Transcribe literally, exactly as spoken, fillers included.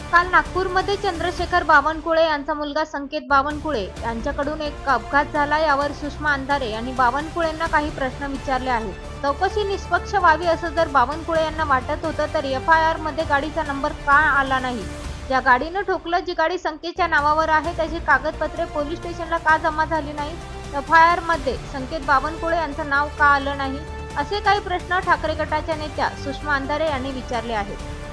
काल नागपूरमध्ये चंद्रशेखर बावनकुळे यांचा मुलगा संकेत बावनकुळे यांच्याकडून एक अपघात झाला। यावर सुषमा अंधारे यांनी बावनकुळेंना काही प्रश्न विचारले आहेत। चौकशी निष्पक्ष व्हावी असं जर बावनकुळे यांना वाटत होतं तर एफ आय आर मध्ये गाडीचा नंबर का आला नाही? ज्या गाडीनं ठोकलं, जी गाडी संकेतच्या नावावर आहे, त्याची कागदपत्रे पोलीस स्टेशनला का जमा झाली नाही? एफ आय आर मध्ये संकेत बावनकुळे यांचं नाव का आलं नाही? असे काही प्रश्न ठाकरे गटाच्या नेत्या सुषमा अंधारे यांनी विचारले आहेत।